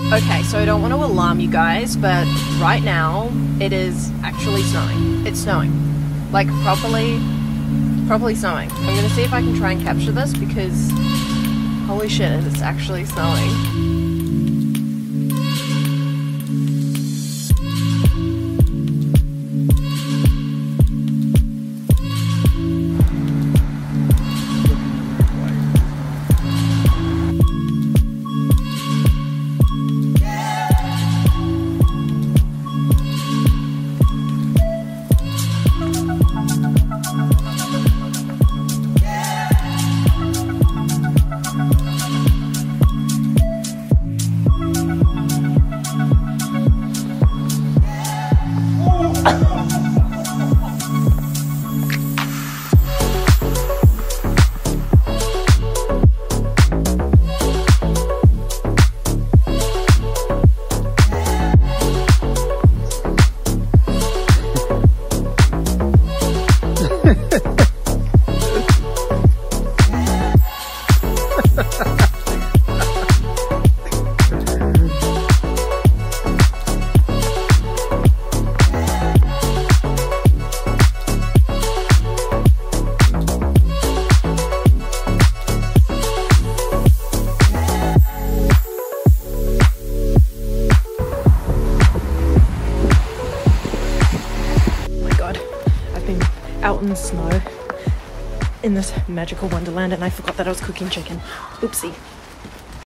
Okay, so I don't want to alarm you guys, but right now it is actually snowing. It's snowing. Like properly snowing. I'm gonna see if I can try and capture this because holy shit, it's actually snowing. Out in the snow in this magical wonderland and I forgot that I was cooking chicken. Oopsie.